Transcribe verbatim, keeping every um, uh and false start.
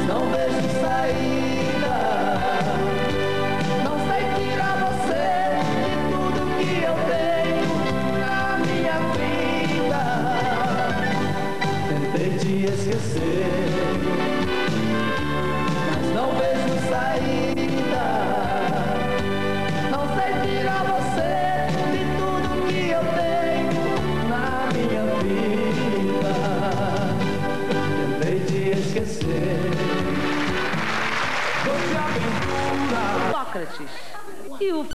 não vejo saída. Não sei tirar você de tudo que eu tenho na minha vida. Tentei te esquecer, mas não vejo saída. Não sei tirar você de tudo que eu tenho na minha vida. Tentei te esquecer. Doce aventura. Sócrates. E o